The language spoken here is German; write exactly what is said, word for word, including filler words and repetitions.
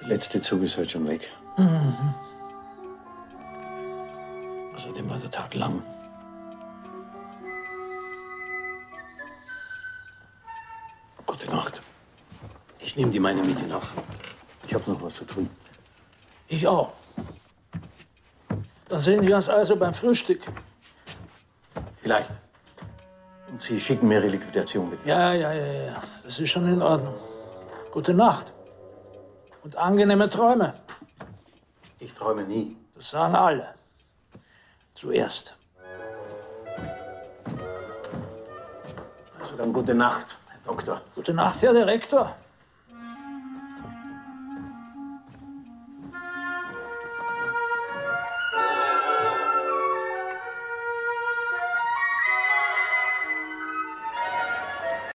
Der letzte Zug ist heute schon weg. Mhm. Außerdem war der Tag lang. Gute Nacht. Ich nehme die meine mit hinauf. Ich habe noch was zu tun. Ich auch. Dann sehen wir uns also beim Frühstück. Vielleicht. Und Sie schicken mir Ihre Liquidation mit. Ja, ja, ja, ja. Das ist schon in Ordnung. Gute Nacht. Und angenehme Träume. Ich träume nie. Das sagen alle. Zuerst. Also dann gute Nacht, Herr Doktor. Gute Nacht, Herr Direktor.